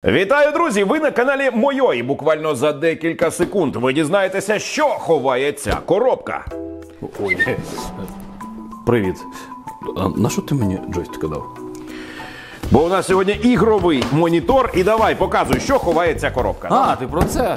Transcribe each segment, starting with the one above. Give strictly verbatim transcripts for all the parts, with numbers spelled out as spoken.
Вітаю, друзі! Ви на каналі Мойо, і буквально за декілька секунд ви дізнаєтеся, що ховає ця коробка. Ой, привіт. А на що ти мені джойстика дав? Бо у нас сьогодні ігровий монітор, і давай, показуй, що ховає ця коробка. А, ти про це?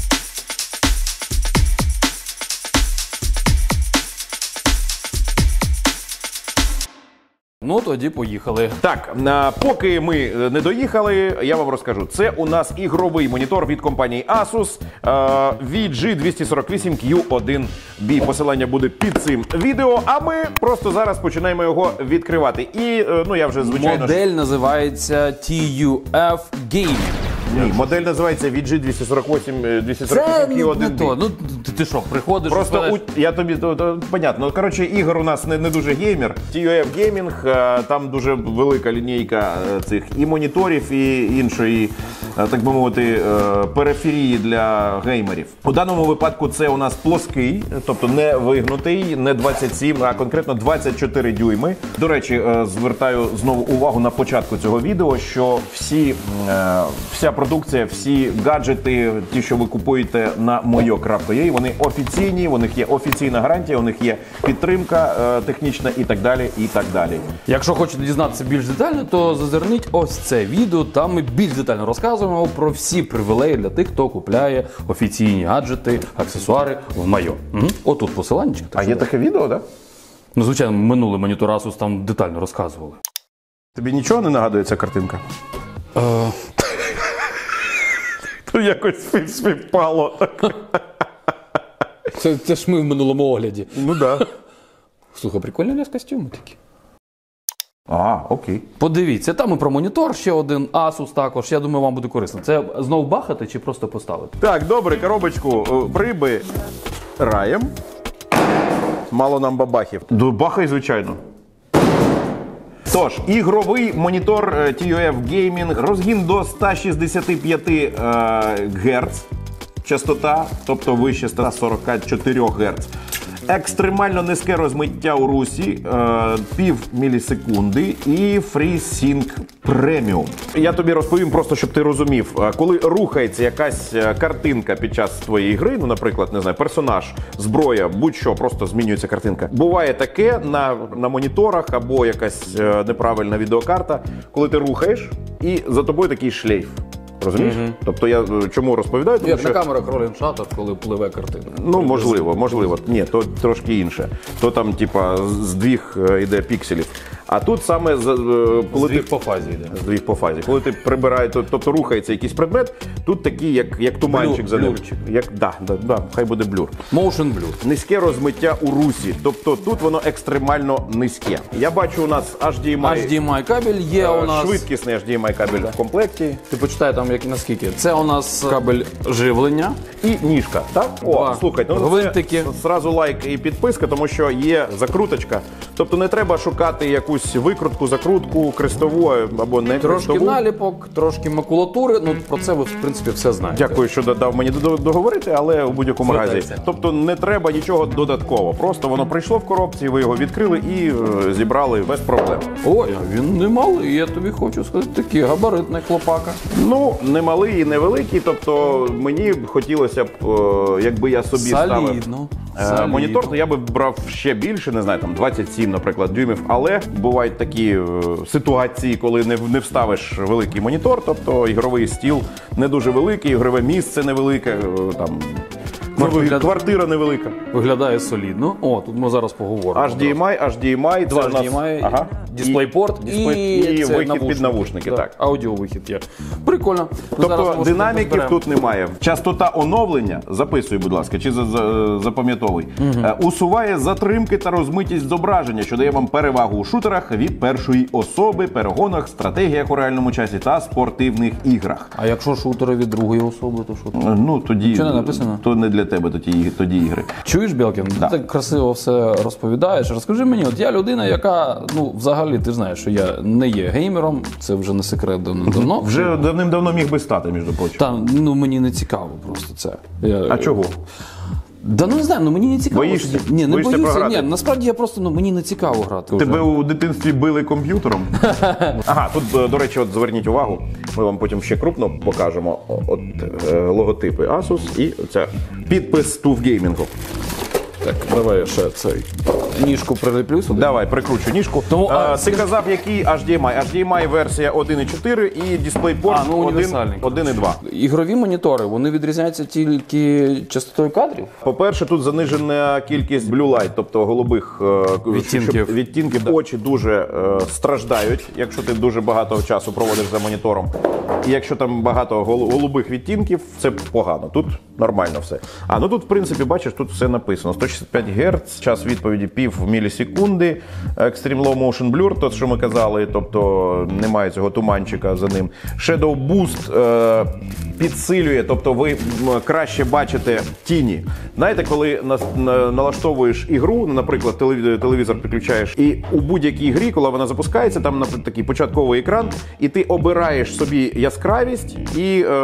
Ну, тоді поїхали. Так, а, поки ми не доїхали, я вам розкажу. Це у нас ігровий монітор від компанії Asus а, ві джі двісті сорок вісім кью один бі. Посилання буде під цим відео, а ми просто зараз починаємо його відкривати. І, ну, я вже, звичайно... Модель називається ті ю еф Gaming. Ні, модель називається ві джі двісті сорок вісім кью один бі. Це не то. Ну, ти, ти що, приходиш... Просто спелеш... у, я тобі, то, то, понятно. Ну, коротше, ігор у нас не, не дуже геймер. ті ю еф Gaming, там дуже велика лінійка цих і моніторів, і іншої, так би мовити, периферії для геймерів. У даному випадку це у нас плоский, тобто не вигнутий, не двадцять сім, а конкретно двадцять чотири дюйми. До речі, звертаю знову увагу на початку цього відео, що всі, вся продукція, всі гаджети, ті, що ви купуєте на моyo крапка ю а, вони офіційні, у них є офіційна гарантія, у них є підтримка е, технічна і так далі, і так далі. Якщо хочете дізнатися більш детально, то зазирніть ось це відео, там ми більш детально розказуємо про всі привілеї для тих, хто купляє офіційні гаджети, аксесуари в моyo. Угу. Отут посиланнячко. А є таке відео, так? Да? Ну, звичайно, минулий монітор Asus там детально розказували. Тобі нічого не нагадує ця картинка? Е... То якось співпало. Це, це ж ми в минулому огляді. Ну да. Слухай, прикольні ляс костюми такі. А, окей. Подивіться, там і про монітор ще один, Asus також. Я думаю, вам буде корисно. Це знову бахати чи просто поставити? Так, добре, коробочку прибираємо. Мало нам бабахів. До бахай, звичайно. Тож, ігровий монітор ті ю еф Gaming, розгін до ста шістдесяти п'яти е, Гц, частота, тобто вище ста сорока чотирьох Гц. Екстремально низьке розмиття у русі, е, пів мілісекунди і FreeSync Premium. Я тобі розповім просто, щоб ти розумів. Коли рухається якась картинка під час твоєї гри, ну, наприклад, не знаю, персонаж, зброя, будь-що, просто змінюється картинка. Буває таке на, на моніторах або якась неправильна відеокарта, коли ти рухаєш і за тобою такий шлейф. Розумієш? Mm-hmm. Тобто я чому розповідаю? Тому як що... на камерах роліншатах, коли пливе картина. Ну, можливо, можливо. Ні, то трошки інше. То там, типа, здвіг йде пікселів. А тут саме, коли здвіг ти... по фазі йде. Здвіг по фазі. Коли ти прибираєш, тобто рухається якийсь предмет, тут такий, як, як туманчик за ним. Як, да, да, да, хай буде блюр. Motion blur. Низьке розмиття у русі. Тобто тут воно екстремально низьке. Я бачу, у нас ейч ді ем ай. ейч ді ем ай кабель є у нас. Швидкісний ейч ді ем ай кабель в комплекті. Ти почитай там, як наскільки. Це у нас кабель живлення. І ніжка, так? О, Два слухай, ну гвинтики. Це зразу лайк і підписка, тому що є закруточка. Тобто не треба шукати якусь викрутку, закрутку, крестову або не трошки крестову. наліпок, трошки макулатури. Ну, про це ви, в принципі, все знаєте. Дякую, що додав мені договорити, але у будь-якому разі. Тобто не треба нічого додатково. Просто воно прийшло в коробці, ви його відкрили і е, зібрали без проблем. Ой, він не малий, я тобі хочу сказати, такий габаритний хлопака. Ну, не малий і невеликий, тобто мені б хотілося б, е, якби я собі ставив Солідно. е, монітор, то я би брав ще більше, не знаю, там двадцять сім, наприклад, дюймів, але бувають такі е, ситуації, коли не, не вставиш великий монітор, тобто ігровий стіл не дуже великий, ігрове місце невелике, е, там квартира, вигляд... квартира невелика. Виглядає солідно. О, тут ми зараз поговоримо. ейч ді ем ай, ейч ді ем ай, Два це ейч ді ем ай, ага. дисплейпорт і, і, і це вихід навушники. під навушники. Да. Так. Аудіовихід є. Прикольно. Тобто динаміків тут немає. Частота оновлення, записуй, будь ласка, чи за, за, запам'ятовуй, угу. усуває затримки та розмитість зображення, що дає вам перевагу у шутерах від першої особи, перегонах, стратегіях у реальному часі та спортивних іграх. А якщо шутери від другої особи, то що? Ну, тоді, що не написано? То не для тебе тоді, тоді ігри. Чуєш, Белкін, да. ти так красиво все розповідаєш. Розкажи мені, от я людина, яка, ну, взагалі, ти знаєш, що я не є геймером, це вже не секрет давно. Вже давним-давно міг би стати, між прочим. Та, ну, мені не цікаво просто це. Я, а чого? Да ну не знаю, ну мені не цікаво. Боїшся? Ні, не Боїшся боюся, програти? ні, насправді я просто, ну мені не цікаво грати. вже. Тебе у дитинстві били комп'ютером? Ага, тут, до речі, от зверніть увагу, ми вам потім ще крупно покажемо от е, логотипи Asus і оця підпис туф геймінгу. Так, давай я ще цей ніжку приліплю сюди. Давай, прикручу ніжку. Тому, а, а, ти казав, який ейч ді ем ай? ейч ді ем ай версія один і чотири і DisplayPort А, ну, універсальний. один і два. Ігрові монітори, вони відрізняються тільки частотою кадрів? По-перше, тут занижена кількість Blue Light, тобто голубих е, Відтінків. щоб- відтінків. Очі дуже е, страждають, якщо ти дуже багато часу проводиш за монітором. І якщо там багато гол- голубих відтінків, це погано. Тут нормально все. А ну тут, в принципі, бачиш, тут все написано. сто шістдесят п'ять герц, час відповіді пів мілісекунди, Extreme Low Motion Blur, то, що ми казали, тобто немає цього туманчика за ним. Shadow Boost е, підсилює, тобто ви м, краще бачите тіні. Знаєте, коли на, на, налаштовуєш ігру, наприклад, телевізор, телевізор підключаєш, і у будь-якій грі, коли вона запускається, там наприклад, такий початковий екран, і ти обираєш собі яскравість і, е,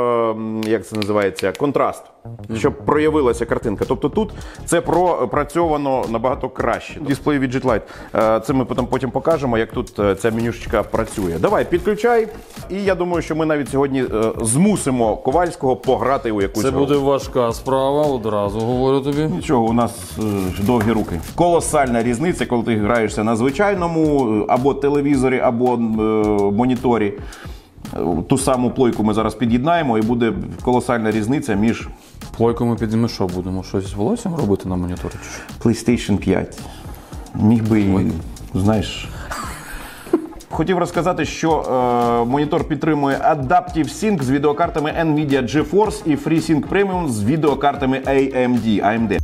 як це називається, контраст, щоб проявилася картинка. Тобто тут це пропрацьовано набагато краще. Дисплей Widget Light. Е, Це ми потім, потім покажемо, як тут е, ця менюшечка працює. Давай, підключай. І я думаю, що ми навіть сьогодні е, змусимо Ковальського пограти у якусь Це гру. буде важка справа, одразу говорю тобі. Нічого, у нас е, довгі руки. Колосальна різниця, коли ти граєшся на звичайному е, або телевізорі, або е, моніторі. Е, Ту саму плойку ми зараз під'єднаємо, і буде колосальна різниця між Плойку ми підіймо, що будемо? Щось з волоссям робити на моніторі? чи що? PlayStation п'ять. Міг би, і, знаєш... Хотів розказати, що е, монітор підтримує Adaptive Sync з відеокартами NVIDIA GeForce і FreeSync Premium з відеокартами ей ем ді. ей ем ді.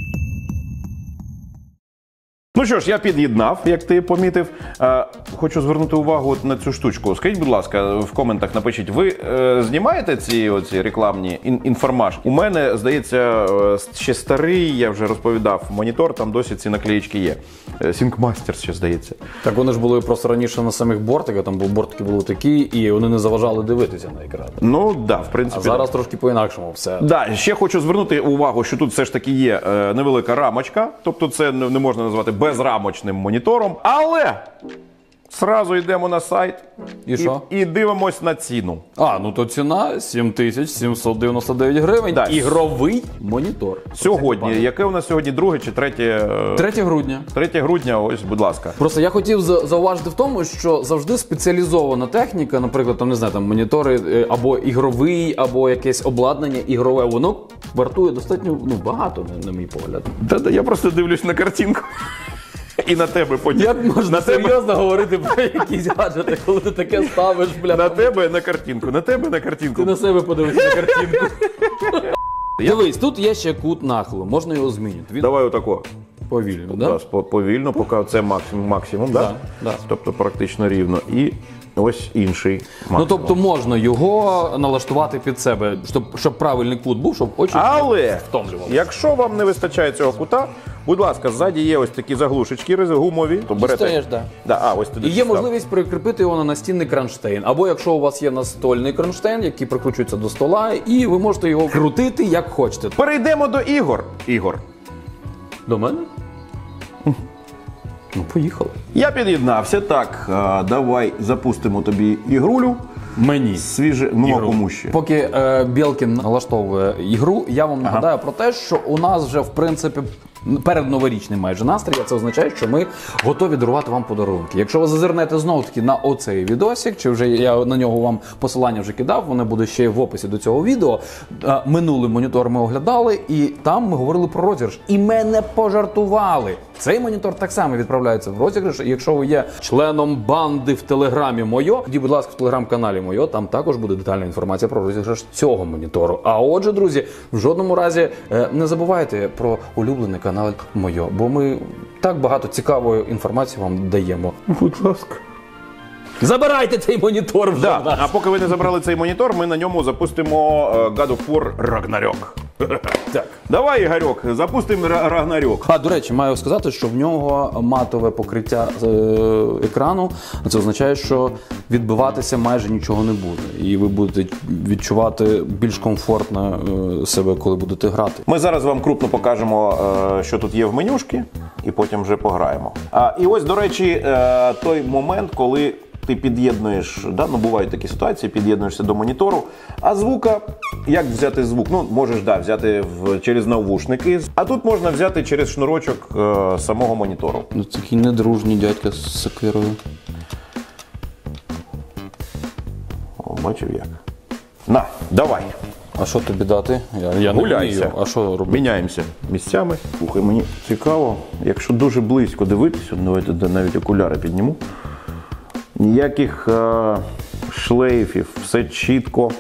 Ну що ж, я під'єднав, як ти помітив. Е, хочу звернути увагу от на цю штучку. Скажіть, будь ласка, в коментах напишіть, ви е, знімаєте ці оці рекламні ін- інформашки? У мене, здається, е, ще старий, я вже розповідав, монітор, там досі ці наклеїчки є. Е, SyncMaster ще, здається. Так вони ж були просто раніше на самих бортиках, там був бортики були такі, і вони не заважали дивитися на екран. Ну, да, в принципі. А зараз трошки по-інакшому все. Да, ще хочу звернути увагу, що тут все ж таки є е, невелика рамочка, тобто це не не можна назвати безрамочним монітором, але зразу йдемо на сайт І що? і дивимось на ціну. А, ну то ціна сім тисяч сімсот дев'яносто дев'ять гривень. Да. Ігровий монітор. Сьогодні, яке у нас сьогодні друге чи третє? е, третє грудня. третє грудня, ось, будь ласка. Просто я хотів за- зауважити в тому, що завжди спеціалізована техніка, наприклад, там не знаю, там монітори е, або ігровий, або якесь обладнання ігрове, воно вартує достатньо ну, багато, на, на мій погляд. Та-та, я просто дивлюсь на картинку. І на тебе потім. Як можна на тебе, серйозно говорити про якісь гаджети, коли ти таке ставиш, бля? на тебе на картинку, на тебе на картинку. Ти на себе подивися на картинку. Дивись, тут є ще кут нахилу, можна його змінити. Він Давай отако. повільно, Да? да? Повільно, поки це максимум, максимум, да? Да, да. Тобто практично рівно. І ось інший максимум. Ну тобто можна його налаштувати під себе, щоб, щоб правильний кут був, щоб очі Але, втомлювали. якщо вам не вистачає цього кута, будь ласка, ззаді є ось такі заглушечки рези- гумові. То берете... Дістаєш, да. Да, а, ось туди І є став. можливість прикріпити його на настінний кронштейн. Або якщо у вас є настольний кронштейн, який прикручується до стола, і ви можете його крутити як хочете. Перейдемо до ігор. Ігор. До мене? Ну, поїхали. Я під'єднався. Так, а, давай запустимо тобі ігрулю. Мені. Свіже, ну а кому ще? Поки е, Білкін налаштовує ігру, я вам нагадаю про те, що у нас вже в принципі передноворічний майже настрій, а це означає, що ми готові дарувати вам подарунки. Якщо ви зазирнете знову таки на оцей відосик, чи вже я на нього вам посилання вже кидав, воно буде ще в описі до цього відео. Е, минулий монітор ми оглядали, і там ми говорили про розіграш. І ми не пожартували. Цей монітор так само відправляється в розіграш. І якщо ви є членом банди в телеграмі Мойо, тоді, будь ласка, в телеграм-каналі Мойо, там також буде детальна інформація про розіграш цього монітору. А отже, друзі, в жодному разі е, не забувайте про улюблений канал Мойо, бо ми так багато цікавої інформації вам даємо. Будь ласка. Забирайте цей монітор вже. Да. в нас. А поки ви не забрали цей монітор, ми на ньому запустимо е, God of War Ragnarok. Так. Давай, Ігорьок, запустимо ра- Рагнарьок. А, до речі, маю сказати, що в нього матове покриття е, екрану. Це означає, що відбиватися майже нічого не буде. І ви будете відчувати більш комфортно е, себе, коли будете грати. Ми зараз вам крупно покажемо, е, що тут є в менюшки, і потім вже пограємо. А, і ось, до речі, е, той момент, коли ти під'єднуєш, да, ну бувають такі ситуації, під'єднуєшся до монітору, а звука, як взяти звук? Ну, можеш, да, взяти в, через навушники, а тут можна взяти через шнурочок е, самого монітору. Ну, такий недружній дядька з сокирою. О, бачив як. На, давай. А що тобі дати? Я, я не Гуляйся. вмію. А що робити? Міняємося місцями. Слухай, мені цікаво, якщо дуже близько дивитися, давайте навіть окуляри підніму. Ніяких е, шлейфів, все чітко.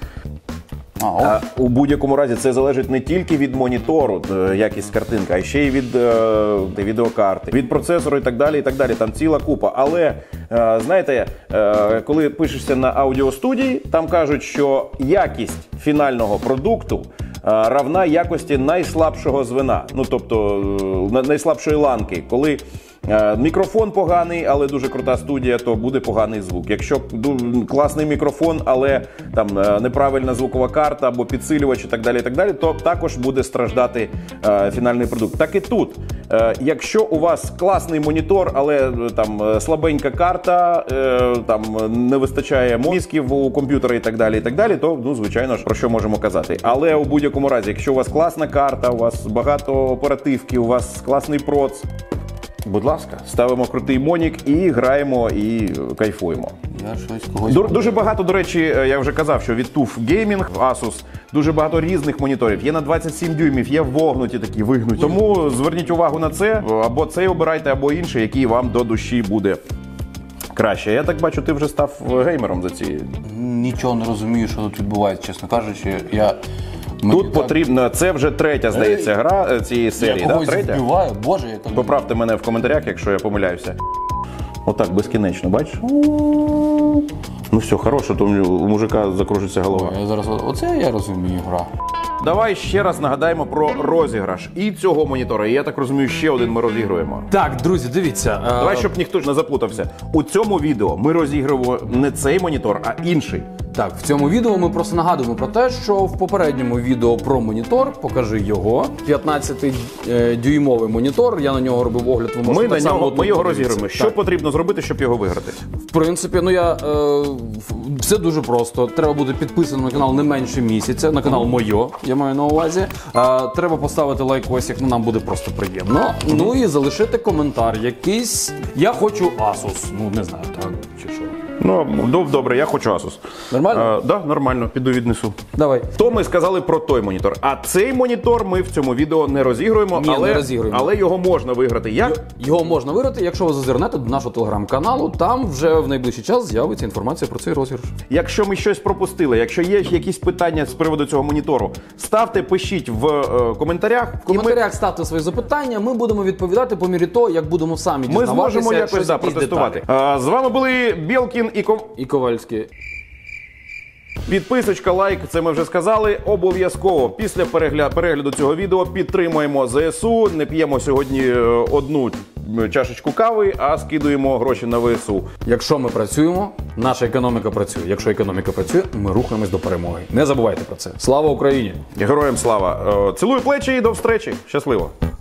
А, о. А, у будь-якому разі це залежить не тільки від монітору, е, якість картинки, а ще й від е, відеокарти, від процесору і так далі. і так далі. Там ціла купа. Але, е, знаєте, е, коли пишешся на аудіостудії, там кажуть, що якість фінального продукту е, равна якості найслабшого звена. Ну, тобто, е, найслабшої ланки. Коли Е, мікрофон поганий, але дуже крута студія, то буде поганий звук. Якщо ду- класний мікрофон, але там е, неправильна звукова карта або підсилювач і так далі, і так далі, то також буде страждати е, фінальний продукт. Так і тут. Е, якщо у вас класний монітор, але е, там е, слабенька карта, е, там не вистачає мозків у комп'ютера і так далі, і так далі, то, ну, звичайно ж, про що можемо казати. Але у будь-якому разі, якщо у вас класна карта, у вас багато оперативки, у вас класний проц, будь ласка, ставимо крутий монік і граємо, і кайфуємо. Я щось когось... Ду- Дуже багато, до речі, я вже казав, що від туф Gaming, Asus, дуже багато різних моніторів. Є на двадцять сім дюймів, є вогнуті такі, вигнуті. Тому зверніть увагу на це, або цей обирайте, або інший, який вам до душі буде краще. Я так бачу, ти вже став геймером за ці. Нічого не розумію, що тут відбувається, чесно кажучи. Я... Мені Тут так- потрібно, це вже третя, здається, гра е, цієї серії, Я да? когось Третя? збиваю, боже, яка... Поправте мене в коментарях, якщо я помиляюся. Отак, безкінечно, бачиш? Ну все, хороше, то у мужика закружиться голова. Я зараз... Оце я розумію, гра. Давай ще раз нагадаємо про розіграш і цього монітора. І я так розумію, ще один ми розігруємо. Так, друзі, дивіться. е, Давай, щоб ніхто ж не заплутався. У цьому відео ми розігруємо не цей монітор, а інший. Так, в цьому відео ми просто нагадуємо про те, що в попередньому відео про монітор, покажи його, п'ятнадцятидюймовий монітор, я на нього робив огляд, ви можете Ми, так на само нього, тут ми його подивитися. розігруємо. Що Так. потрібно зробити, щоб його виграти? В принципі, ну я е, все дуже просто. Треба бути підписаним на канал не менше місяця, на канал Мойо, я маю на увазі. Е, треба поставити лайкосик, ну нам буде просто приємно. Ну і залишити коментар якийсь. Я хочу Asus. Ну не знаю, так чи що. Ну, доб- добре, я хочу Asus. Нормально? Так, да, нормально, піду віднесу. Давай. То ми сказали про той монітор. А цей монітор ми в цьому відео не розігруємо, Ні, не але, розігруємо. але його можна виграти. Як? Його можна виграти, якщо ви зазирнете до нашого телеграм-каналу. Там вже в найближчий час з'явиться інформація про цей розіграш. Якщо ми щось пропустили, якщо є якісь питання з приводу цього монітору, ставте, пишіть в е, коментарях. В коментарях ставте свої запитання, ми будемо відповідати по мірі того, як будемо самі І ми, ми дізнаватися. зможемо якось щось, да, якісь протестувати. деталі. А, з вами були Білкін і Ков... І Ковальський. Підписочка, лайк, це ми вже сказали. Обов'язково після перегля... перегляду цього відео підтримуємо ЗСУ. Не п'ємо сьогодні е, одну чашечку кави, а скидуємо гроші на ВСУ. Якщо ми працюємо, наша економіка працює. Якщо економіка працює, ми рухаємось до перемоги. Не забувайте про це. Слава Україні! Героям слава! Е, Цілую плечі і до встречі. Щасливо!